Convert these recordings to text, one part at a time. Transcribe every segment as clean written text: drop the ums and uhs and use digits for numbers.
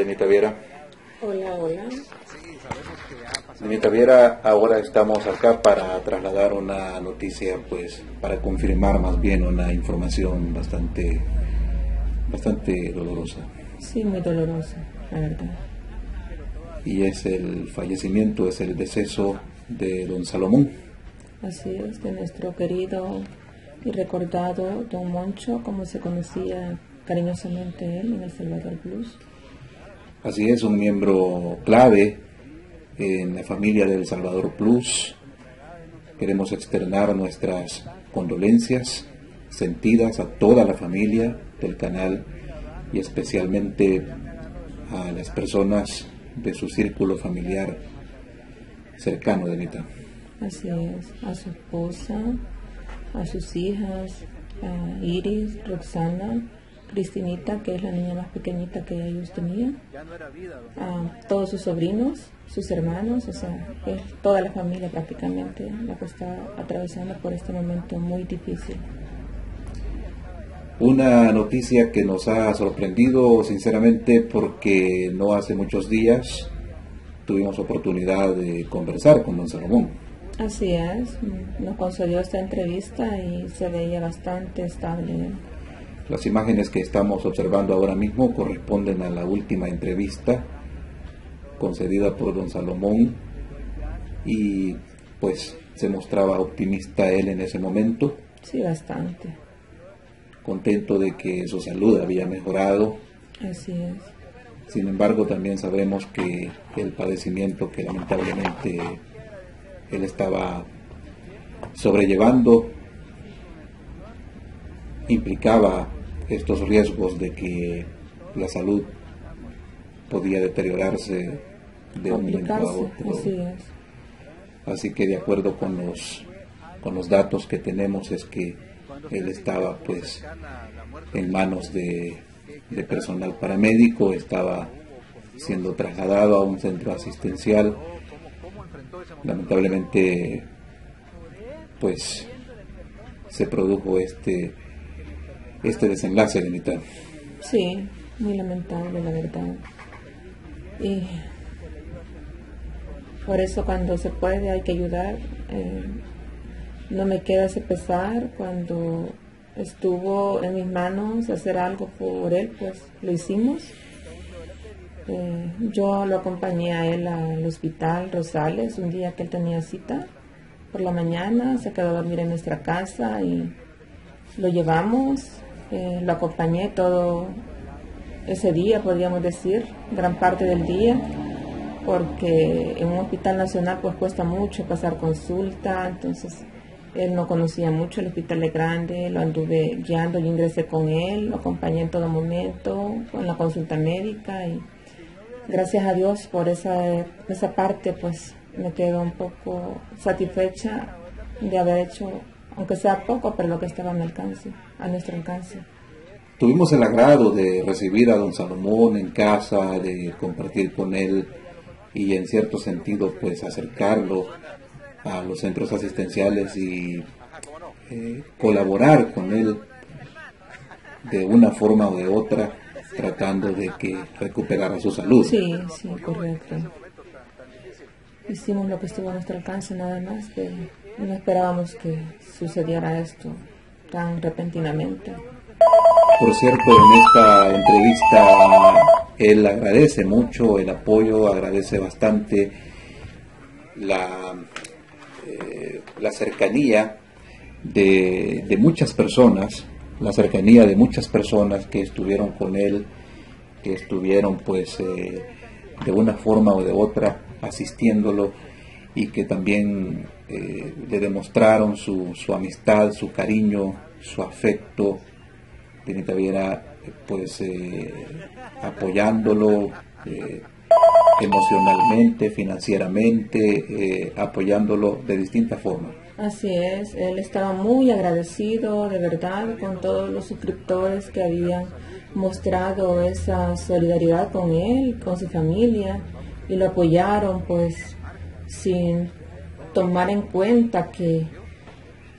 Denita Viera. Hola, hola. Denita Viera, ahora estamos acá para trasladar una noticia, pues, para confirmar más bien una información bastante dolorosa. Sí, muy dolorosa, la verdad. Y es el fallecimiento, es el deceso de don Salomón. Así es, de nuestro querido y recordado don Moncho, como se conocía cariñosamente él en El Salvador Blues. Así es, un miembro clave en la familia del Salvador Blues. Queremos externar nuestras condolencias sentidas a toda la familia del canal y especialmente a las personas de su círculo familiar cercano, Denita. Así es, a su esposa, a sus hijas, a Iris, Roxana, Cristinita, que es la niña más pequeñita que ellos tenían, a todos sus sobrinos, sus hermanos, o sea, es toda la familia prácticamente la que está atravesando por este momento muy difícil. Una noticia que nos ha sorprendido sinceramente porque no hace muchos días tuvimos oportunidad de conversar con don Salomón. Así es, nos concedió esta entrevista y se veía bastante estable. Las imágenes que estamos observando ahora mismo corresponden a la última entrevista concedida por don Salomón y pues se mostraba optimista él en ese momento. Sí, bastante. Contento de que su salud había mejorado. Así es. Sin embargo, también sabemos que el padecimiento que lamentablemente él estaba sobrellevando implicaba estos riesgos de que la salud podía deteriorarse de un momento a otro. Así es. Así que de acuerdo con los datos que tenemos es que él estaba pues en manos de personal paramédico, estaba siendo trasladado a un centro asistencial. Lamentablemente pues se produjo este desenlace, Denita. Sí, muy lamentable la verdad. Y por eso cuando se puede hay que ayudar. No me queda ese pesar. Cuando estuvo en mis manos hacer algo por él, pues lo hicimos. Yo lo acompañé a él al hospital Rosales un día que él tenía cita por la mañana, se quedó a dormir en nuestra casa y lo llevamos, lo acompañé todo ese día, podríamos decir, gran parte del día, porque en un hospital nacional pues cuesta mucho pasar consulta, entonces él no conocía mucho, el hospital es grande, lo anduve guiando, yo ingresé con él, lo acompañé en todo momento, con la consulta médica y gracias a Dios por esa parte, pues me quedo un poco satisfecha de haber hecho, aunque sea poco, pero lo que estaba a nuestro alcance. Tuvimos el agrado de recibir a don Salomón en casa, de compartir con él y en cierto sentido pues acercarlo a los centros asistenciales y colaborar con él de una forma o de otra, tratando de que recuperara su salud. Sí, correcto. Hicimos lo que estuvo a nuestro alcance nada más, que no esperábamos que sucediera esto tan repentinamente. Por cierto, en esta entrevista él agradece mucho el apoyo, agradece bastante la cercanía de muchas personas, la cercanía de muchas personas que estuvieron con él, que estuvieron pues de una forma o de otra asistiéndolo y que también le demostraron su amistad, su cariño, su afecto. Denita Viera pues apoyándolo emocionalmente, financieramente, apoyándolo de distintas formas. Así es, él estaba muy agradecido de verdad con todos los suscriptores que habían mostrado esa solidaridad con él, con su familia, y lo apoyaron pues sin tomar en cuenta que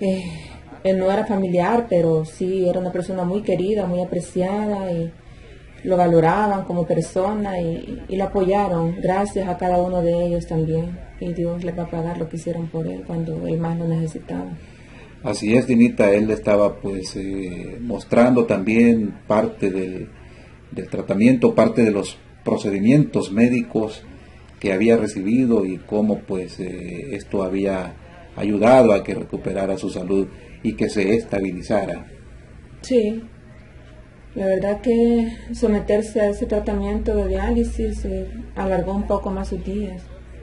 él no era familiar, pero sí era una persona muy querida, muy apreciada, y lo valoraban como persona y lo apoyaron. Gracias a cada uno de ellos también. Y Dios les va a pagar lo que hicieron por él cuando él más lo necesitaba. Así es, Dinita, él estaba pues mostrando también parte del tratamiento, parte de los procedimientos médicos que había recibido y cómo pues esto había ayudado a que recuperara su salud y que se estabilizara. Sí, la verdad que someterse a ese tratamiento de diálisis alargó un poco más sus días.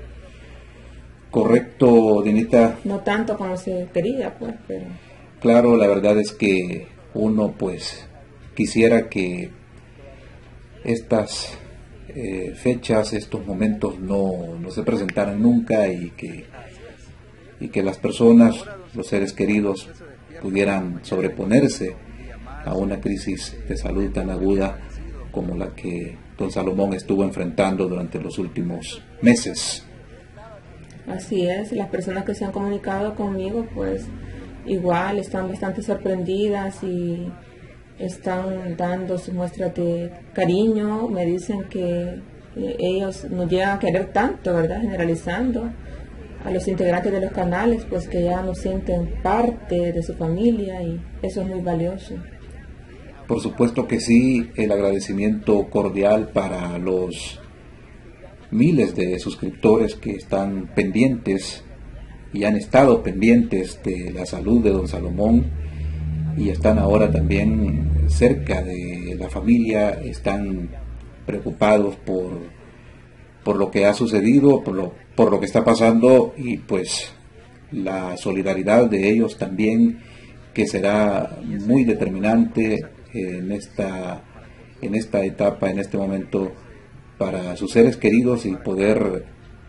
Correcto, Dinita. No tanto como se quería, pues, pero... Claro, la verdad es que uno pues quisiera que estas fechas, estos momentos no se presentaran nunca y que las personas, los seres queridos, pudieran sobreponerse a una crisis de salud tan aguda como la que don Salomón estuvo enfrentando durante los últimos meses. Así es, las personas que se han comunicado conmigo, pues igual están bastante sorprendidas y están dando sus muestras de cariño. Me dicen que ellos nos llegan a querer tanto, ¿verdad? Generalizando a los integrantes de los canales, pues que ya nos sienten parte de su familia y eso es muy valioso. Por supuesto que sí, el agradecimiento cordial para los miles de suscriptores que están pendientes y han estado pendientes de la salud de don Salomón y están ahora también cerca de la familia, están preocupados por lo que ha sucedido, por lo que está pasando y pues la solidaridad de ellos también, que será muy determinante en esta etapa, en este momento, para sus seres queridos y poder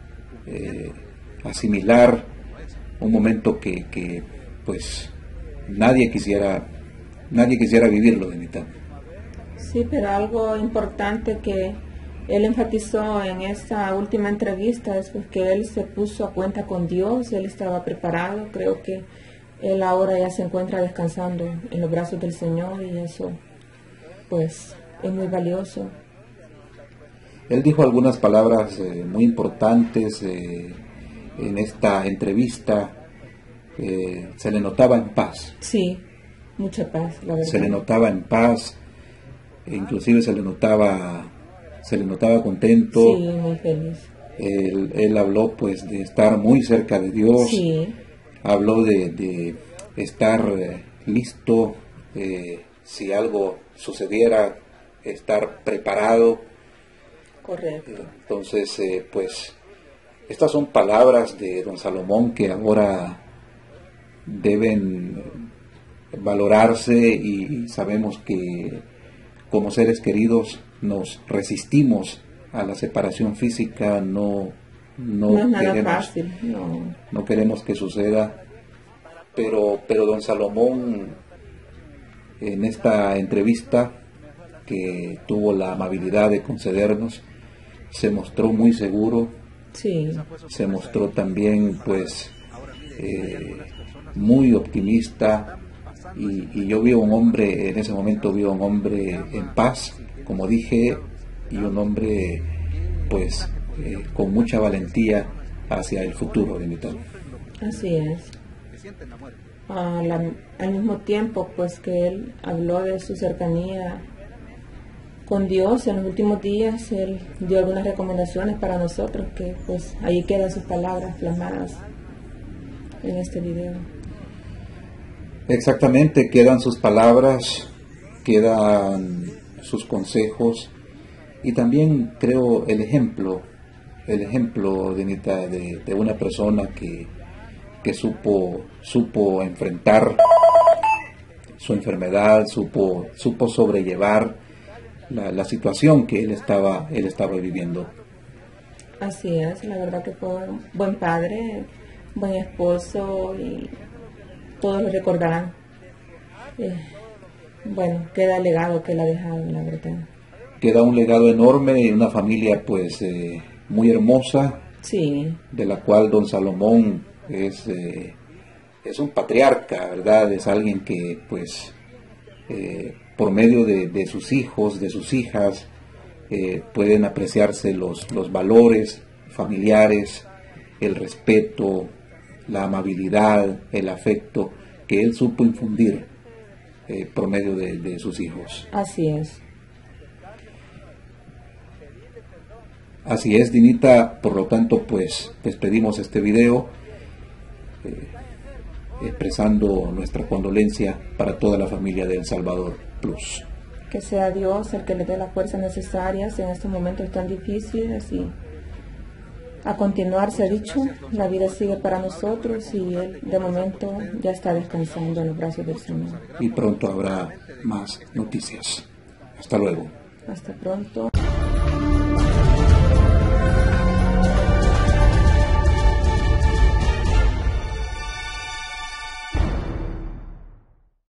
asimilar un momento que pues nadie quisiera vivirlo, Dinita. Sí, pero algo importante que él enfatizó en esta última entrevista es pues que él se puso a cuenta con Dios, él estaba preparado. Creo que él ahora ya se encuentra descansando en los brazos del Señor y eso pues es muy valioso. Él dijo algunas palabras muy importantes en esta entrevista. Se le notaba en paz. Sí, mucha paz, la verdad. Se le notaba en paz, inclusive se le notaba contento. Sí, muy feliz. Él habló pues de estar muy cerca de Dios. Sí. Habló de estar listo, si algo sucediera, estar preparado. Correcto. Entonces, pues, estas son palabras de don Salomón que ahora deben valorarse y sabemos que como seres queridos nos resistimos a la separación física, no es nada queremos, fácil, no queremos que suceda, pero don Salomón en esta entrevista que tuvo la amabilidad de concedernos, se mostró muy seguro. Sí. Se mostró también pues muy optimista y yo vi a un hombre, en ese momento vi a un hombre en paz, como dije, y un hombre pues con mucha valentía hacia el futuro de mi tal. Así es. Al mismo tiempo pues que él habló de su cercanía con Dios en los últimos días, él dio algunas recomendaciones para nosotros que pues ahí quedan sus palabras plasmadas en este video. Exactamente, quedan sus palabras, quedan sus consejos y también creo el ejemplo Dinita, de una persona que supo enfrentar su enfermedad, supo sobrellevar la situación que él estaba viviendo. Así es, la verdad que fue un buen padre, buen esposo y todos lo recordarán. Bueno, queda el legado que él ha dejado, la verdad. Queda un legado enorme y una familia pues muy hermosa, sí, de la cual don Salomón es un patriarca, ¿verdad? Es alguien que pues por medio de sus hijos, de sus hijas, pueden apreciarse los valores familiares, el respeto, la amabilidad, el afecto que él supo infundir por medio de sus hijos. Así es. Así es, Dinita, por lo tanto, pues despedimos este video expresando nuestra condolencia para toda la familia de El Salvador Plus. Que sea Dios el que le dé las fuerzas necesarias en estos momentos tan difíciles, y a continuar, se ha dicho, la vida sigue para nosotros y él de momento ya está descansando en los brazos del Señor. Y pronto habrá más noticias. Hasta luego. Hasta pronto.